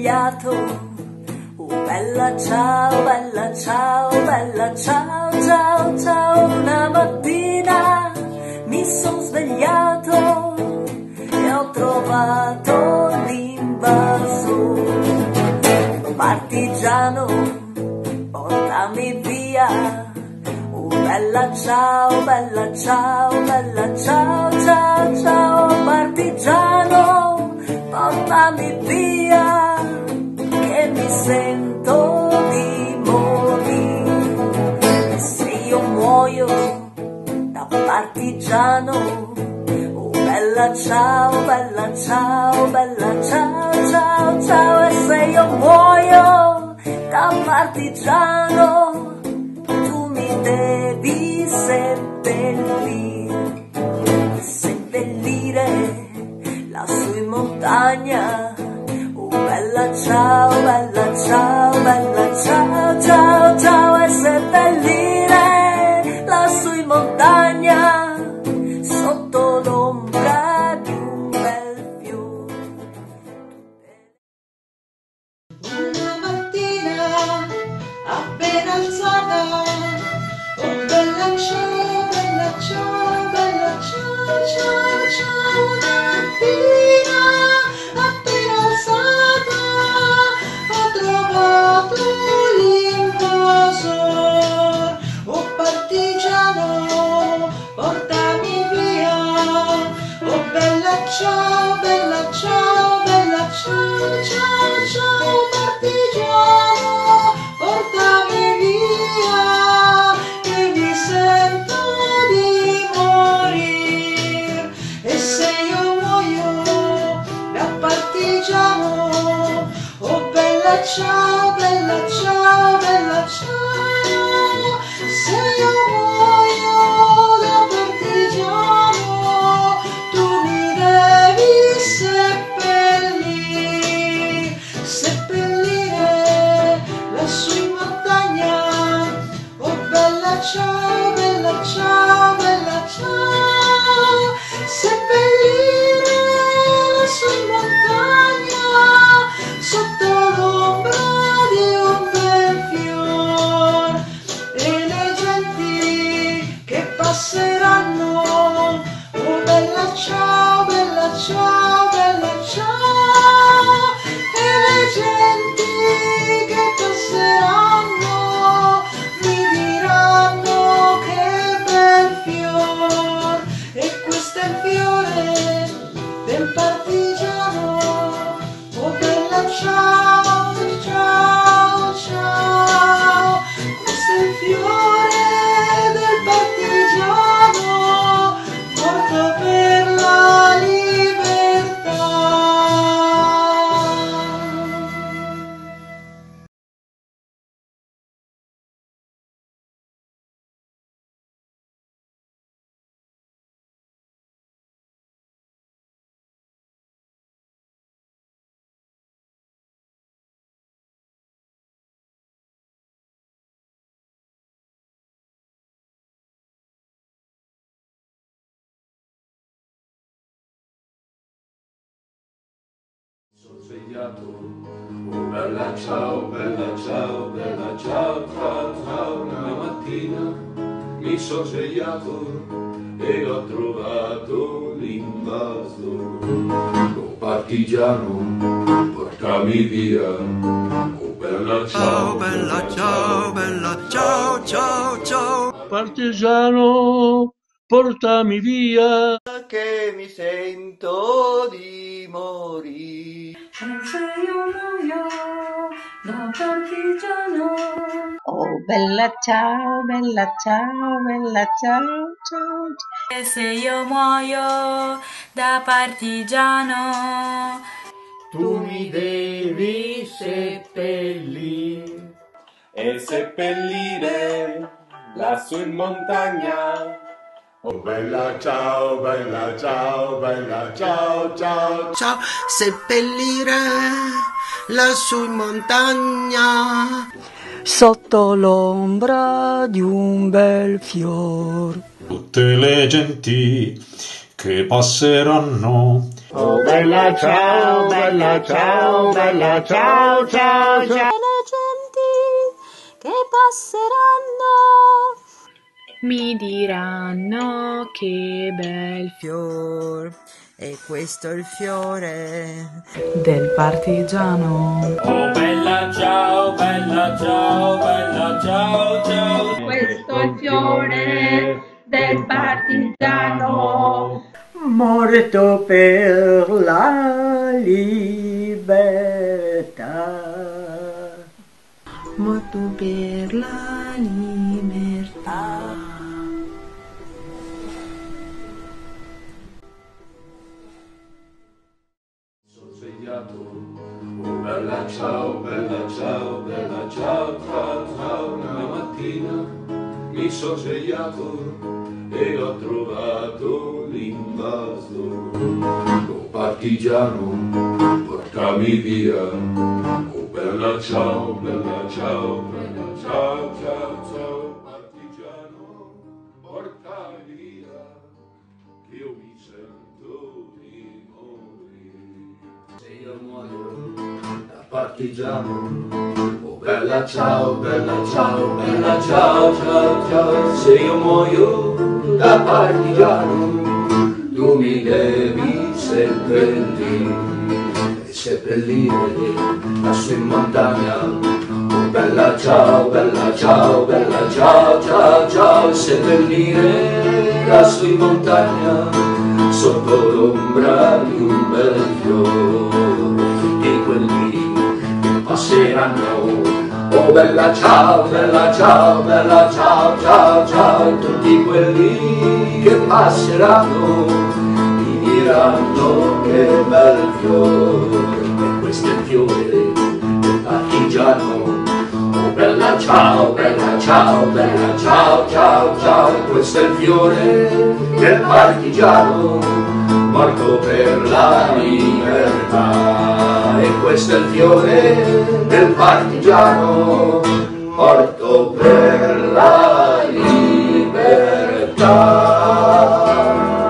svegliato, oh bella ciao, bella ciao, bella ciao, ciao, ciao. Una mattina mi son svegliato e ho trovato l'invaso. Partigiano, portami via, oh bella ciao, bella ciao, bella ciao, ciao, ciao. Partigiano, portami via, che mi sento di morire. Se io muoio da partigiano, oh bella ciao, bella ciao, bella ciao, ciao, ciao. E se io muoio da partigiano, tu mi devi seppellire lassù in montagna, oh bella ciao, bella ciao, bella ciao, ciao, ciao. E seppellire lassù in montagna, sotto l'ombra di un bel fiore. Una mattina appena alzata, oh bella ciao, bella ciao, bella ciao, ciao, ciao. Una mattina appena alzata, ho trovato l'invasor. Oh partigiano, portami via, oh bella ciao, bella ciao, bella ciao, ciao, ciao. Partigiano, portami via, che mi sento di morire. E se io muoio da partigiano, oh bella ciao, bella ciao, bella ciao. Se io muoio da partigiano, tu mi devi seppellire lassù in montagna, oh bella ciao, bella ciao, bella ciao. Seppellire lassù in montagna, sotto l'ombra di un bel fior. E le genti che passeranno, oh bella ciao, bella ciao, bella ciao. E le genti che passeranno mi diranno che bel fior. E questo è il fiore del partigiano, oh bella ciao, ciao, ciao. Questo è il fiore del partigiano, morto per la libertà. Sono svegliato, oh bella ciao, bella ciao, bella ciao, ciao, ciao. Una mattina mi sono svegliato e ho trovato l'invaso. Oh partigiano, portami via, oh bella ciao, bella ciao, bella ciao, ciao, ciao. Partigiano, portami via, Che mi sento di morire. Se io muoio da partigiano, Oh bella ciao, bella ciao, bella ciao, ciao. E se io muoio da partigiano, Tu mi devi seppellire e seppellire lassù in montagna. Oh bella ciao, bella ciao, bella ciao, ciao. Ciao, seppellire lassù in montagna, sotto l'ombra di un bel fior. Tutte le genti che passeranno, Oh bella ciao, bella ciao, bella ciao, ciao, ciao. Le genti che passeranno mi diranno che bel fior, e questo è il fiore del partigiano. Oh bella ciao, bella ciao, bella ciao, ciao. Questo è il fiore del partigiano, Morto per la libertà. morto per la libertà. Oh bella ciao, bella ciao, bella ciao, ciao, ciao. Una mattina mi sono svegliato e ho trovato l'invaso. Oh partigiano, portami via. Oh bella ciao, bella ciao, bella ciao, ciao, ciao. Partigiano, portami via, che io mi sento di morire. Se io muoio da partigiano, oh bella ciao, bella ciao, bella ciao, ciao, ciao. Se io muoio da partigiano, tu mi devi seppellire, e seppellire lassù in montagna. Oh bella ciao, bella ciao, bella ciao, ciao, ciao. Seppellire lassù in montagna, sotto l'ombra di un bel fiore, tutti quelli che passeranno. Oh bella ciao, bella ciao, bella ciao, ciao, ciao. Tutti quelli che passeranno mi diranno che bel fiore, e questo è il fiore del partigiano. Oh bella ciao, bella ciao, bella ciao, ciao, ciao. Questo è il fiore del partigiano, morto per la libertà. E questo è il fiore del partigiano, morto per la libertà.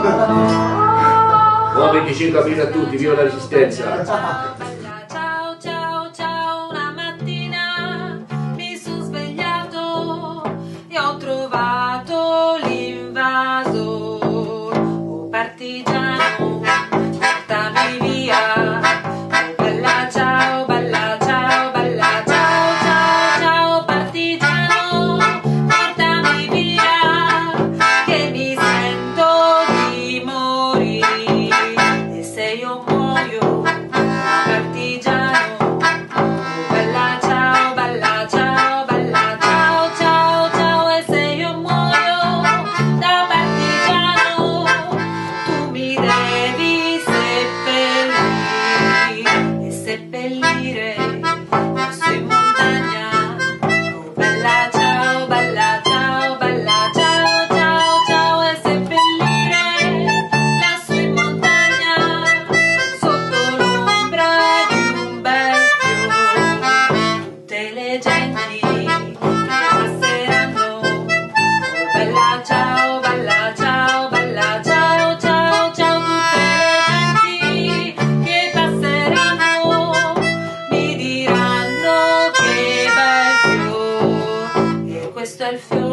Buon 25 aprile a tutti, viva la resistenza! Ciao, ciao, ciao, una mattina mi sono svegliato e ho trovato l'invaso. Oh partigiano, portami via. Oh bella ciao, bella ciao, bella ciao, ciao, ciao. Partigiano, portami via, che mi sento di morire. E se io muoio partigiano, oh bella ciao, bella ciao, bella ciao, ciao, ciao. E se io muoio da partigiano, tu mi devi seppellire, e seppellire lassù in montagna. Oh bella ciao, bella ciao, bella ciao, ciao, ciao. E seppellire lassù in montagna, sotto l'ombra di un bel fiore, tutte le genti che passeranno. Oh bella ciao, bella ciao, bella ciao, ciao, ciao. Tutte le genti che passeranno mi diranno che bel fiore, e questo è il fiore